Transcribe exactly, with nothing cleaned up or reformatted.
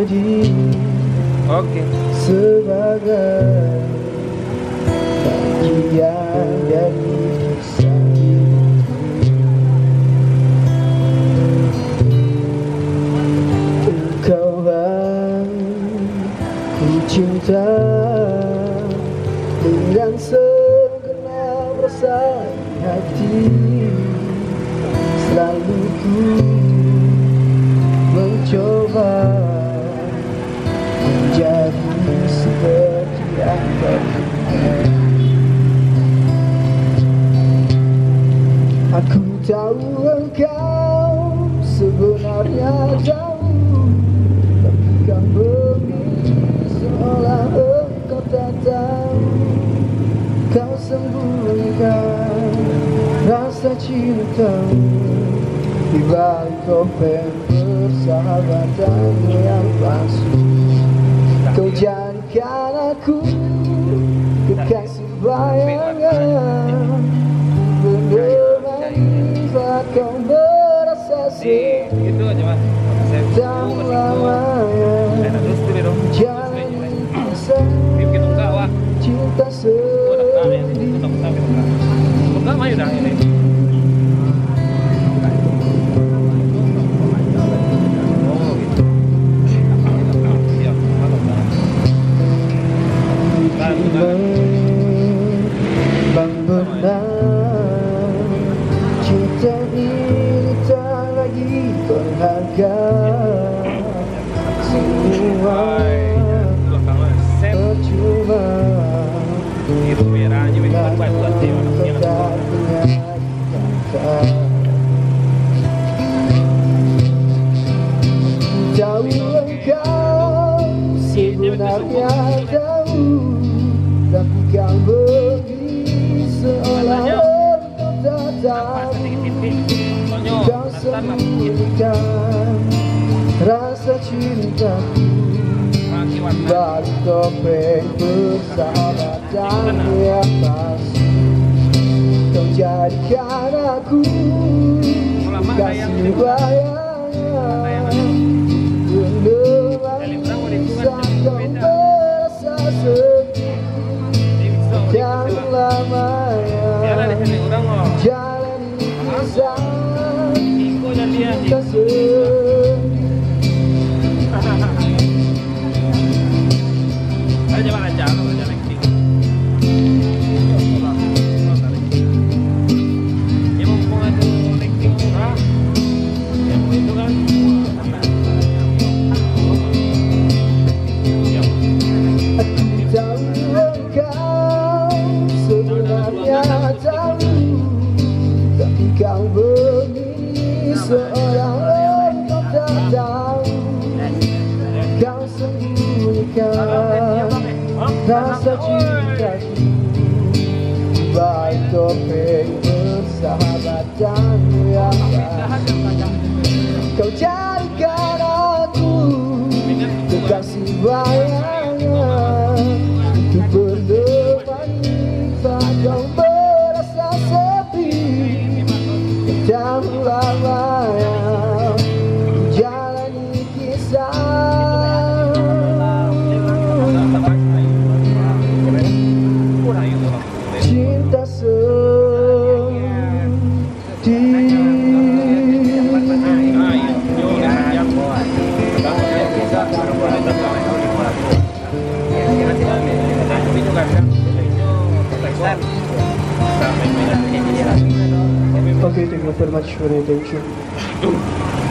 puji. Oke. Sebagai bagian dari kisah hidupku. Engkaulah ku cinta dengan segenap rasa hati. Selalu ku mencoba menjadi seperti apa. Aku tahu engkau sebenarnya jauh, tapi kau begini seolah engkau tak tahu. Kau sembunyikan rasa cintamu di balik topeng persahabatanmu yang palsu. Kau jadikan aku kekasih bayangan, menemani saat kau merasa sedih. Dan lamanya jalani kisah cinta sedih. Bang benar cinta ini tak lagi berharga. Semua percuma tetap punya kata. Jauh engkau sebenarnya jauh, tapi kau begini seolah engkau tak tahu. Kau sembunyikan rasa cintaku balik topeng persahabatanmu yang palsu. Kau jadikan aku kasih bayangan, menemani saat kau merasa sedih. Dan lamanya jalani kisah cinta sedih. Tapi kau begini seolah engkau tak tahu. Kau sembunyikan rasa cintaku balik topeng persahabatanmu yang palsu. Kau jadikan aku kekasih bayangan untuk menemani saat kau merasa sedih. Dan lamanya jalani kisah cinta sedih. Okay, thank you very much for your attention.